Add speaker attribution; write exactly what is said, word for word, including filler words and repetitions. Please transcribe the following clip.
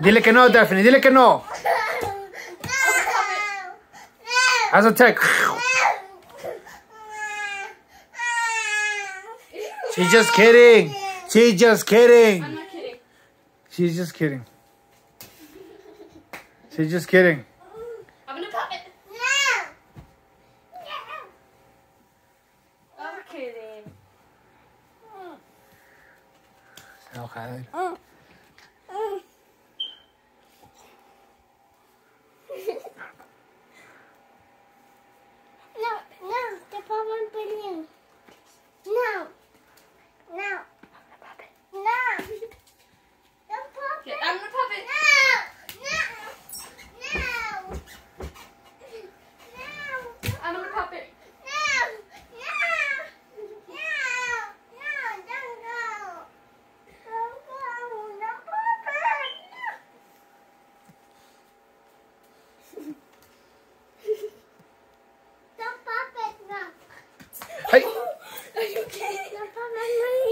Speaker 1: Dile que no, Daphne. Dile que no. Haz a tech. She's just kidding. She's just kidding.
Speaker 2: I'm not kidding.
Speaker 1: She's just kidding. She's just kidding.
Speaker 2: I'm gonna pop it. I'm kidding.
Speaker 1: Okay.
Speaker 3: No, no, the problem with you. No, no, no. Don't pop
Speaker 2: Yeah,
Speaker 3: it.
Speaker 2: I'm gonna pop it.
Speaker 3: No, no, no, no.
Speaker 2: I'm gonna pop it.
Speaker 3: No, no, no, no, don't go. Don't go, don't pop it. Don't pop it, no.
Speaker 1: Hey.
Speaker 2: Are you kidding?
Speaker 3: Don't pop it,